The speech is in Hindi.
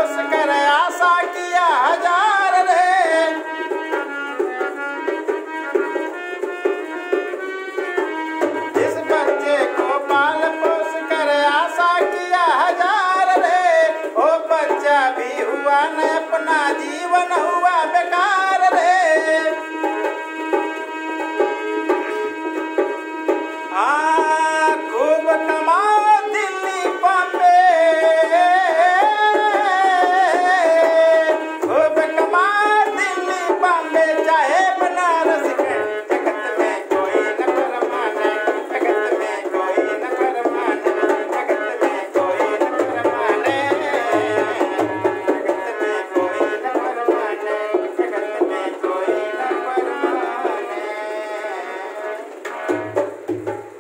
पोस कर आशा किया हजार रे। इस बच्चे को पाल पोस कर आशा किया हजार रे। ओ बच्चा भी हुआ न अपना जीवन हुआ बेकार रे।